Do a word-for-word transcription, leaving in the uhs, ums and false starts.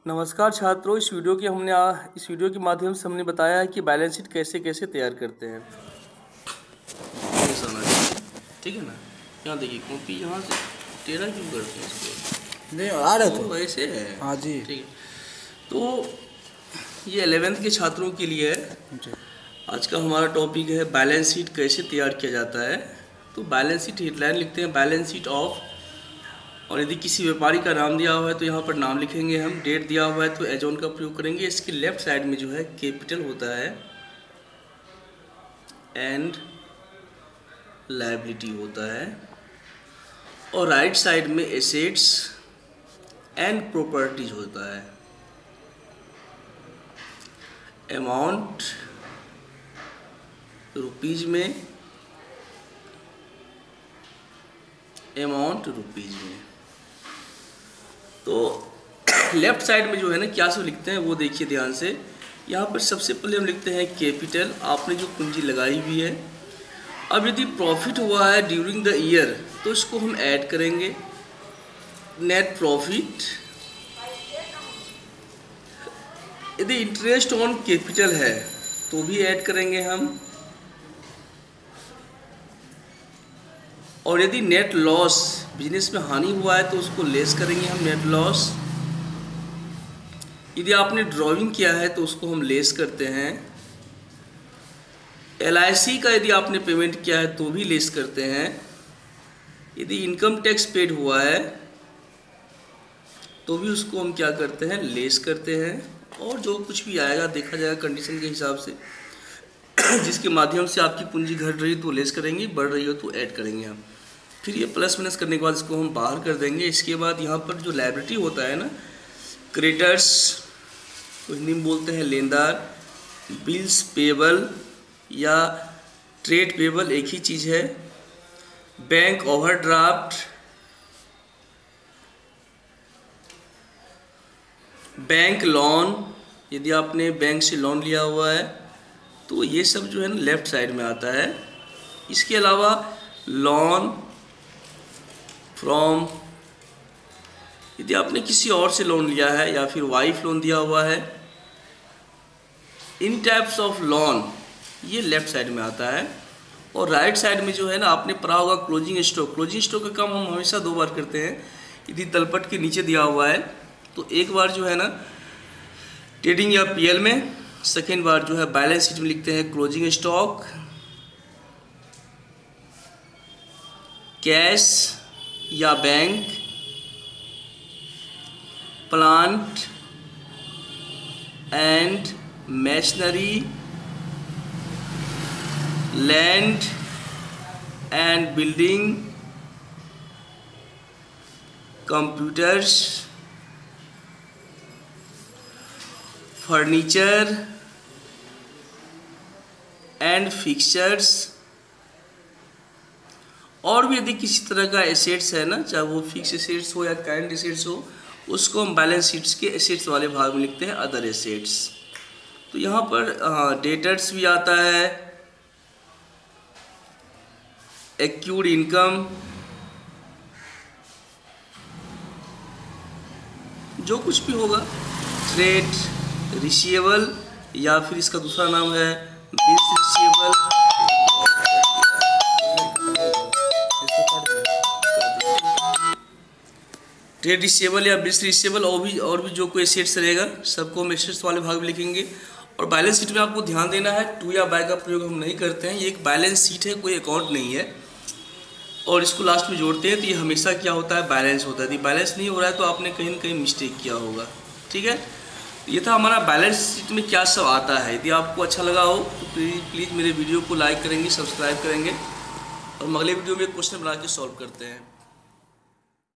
नमस्कार छात्रों, इस वीडियो की हमने आ, इस वीडियो के माध्यम से हमने बताया है कि बैलेंस शीट कैसे कैसे तैयार करते हैं। ठीक है ना। यहाँ देखिए कॉपी यहाँ से टेढ़ा क्यों करते हैं इसको? नहीं आ रहा तो वैसे है। हाँ जी ठीक है। तो ये एलेवेंथ के छात्रों के लिए है। आज का हमारा टॉपिक है बैलेंस शीट कैसे तैयार किया जाता है। तो बैलेंस शीट हेडलाइन लिखते हैं बैलेंस शीट ऑफ, और यदि किसी व्यापारी का नाम दिया हुआ है तो यहाँ पर नाम लिखेंगे हम, डेट दिया हुआ है तो एजॉन का प्रयोग करेंगे। इसके लेफ्ट साइड में जो है कैपिटल होता है एंड लायबिलिटी होता है, और राइट साइड में एसेट्स एंड प्रॉपर्टीज होता है। अमाउंट रुपीज में, अमाउंट रुपीज में। तो लेफ्ट साइड में जो है ना क्या सब लिखते हैं वो देखिए ध्यान से। यहाँ पर सबसे पहले हम लिखते हैं कैपिटल, आपने जो पूंजी लगाई हुई है। अब यदि प्रॉफिट हुआ है ड्यूरिंग द ईयर तो इसको हम ऐड करेंगे नेट प्रॉफिट। यदि इंटरेस्ट ऑन कैपिटल है तो भी ऐड करेंगे हम, और यदि नेट लॉस, बिजनेस में हानि हुआ है तो उसको लेस करेंगे हम, नेट लॉस। यदि आपने ड्राइंग किया है तो उसको हम लेस करते हैं। एल आई सी का यदि आपने पेमेंट किया है तो भी लेस करते हैं। यदि इनकम टैक्स पेड हुआ है तो भी उसको हम क्या करते हैं, लेस करते हैं। और जो कुछ भी आएगा देखा जाएगा कंडीशन के हिसाब से, जिसके माध्यम से आपकी पूंजी घट रही तो लेस करेंगे, बढ़ रही हो तो ऐड करेंगे हम। फिर ये प्लस माइनस करने के बाद इसको हम बाहर कर देंगे। इसके बाद यहाँ पर जो लायबिलिटी होता है ना, क्रेडिटर्स को हिंदी में बोलते हैं लेनदार, बिल्स पेबल या ट्रेड पेबल एक ही चीज़ है, बैंक ओवरड्राफ्ट, बैंक लोन, यदि आपने बैंक से लोन लिया हुआ है तो ये सब जो है ना लेफ्ट साइड में आता है। इसके अलावा लोन फ्रॉम, यदि आपने किसी और से लोन लिया है या फिर वाइफ लोन दिया हुआ है, इन टाइप्स ऑफ लोन ये लेफ्ट साइड में आता है। और राइट साइड में जो है ना आपने पढ़ा होगा क्लोजिंग स्टॉक। क्लोजिंग स्टॉक का काम हम हमेशा दो बार करते हैं। यदि तलपट के नीचे दिया हुआ है तो एक बार जो है ना ट्रेडिंग या पीएल में, सेकेंड बार जो है बैलेंस शीट में लिखते हैं क्लोजिंग स्टॉक, कैश या bank, plant and machinery, land and building, computers, furniture and fixtures. और भी यदि किसी तरह का एसेट्स है ना, चाहे वो फिक्स एसेट्स हो या करंट एसेट्स हो, उसको हम बैलेंस शीट्स के एसेट्स वाले भाग में लिखते हैं अदर एसेट्स। तो यहाँ पर डेटर्स भी आता है, एक्यूड इनकम, जो कुछ भी होगा, ट्रेड रिसीवेबल या फिर इसका दूसरा नाम है बिल्स रिसीवेबल, ट्रेड रिसीवेबल या बिल्स रिसीवेबल, और भी और भी जो कोई एसेट्स रहेगा सबको हम एसेट्स वाले भाग में लिखेंगे। और बैलेंस शीट में आपको ध्यान देना है टू या बाय का प्रयोग हम नहीं करते हैं। ये एक बैलेंस शीट है, कोई अकाउंट नहीं है। और इसको लास्ट में जोड़ते हैं तो ये हमेशा क्या होता है, बैलेंस होता है। यदि बैलेंस नहीं हो रहा है तो आपने कहीं ना कहीं मिस्टेक किया होगा। ठीक है, ये था हमारा बैलेंस शीट में क्या सब आता है। यदि आपको अच्छा लगा हो तो प्लीज़ मेरे वीडियो को लाइक करेंगे, सब्सक्राइब करेंगे, और हम अगले वीडियो में क्वेश्चन बना के सॉल्व करते हैं।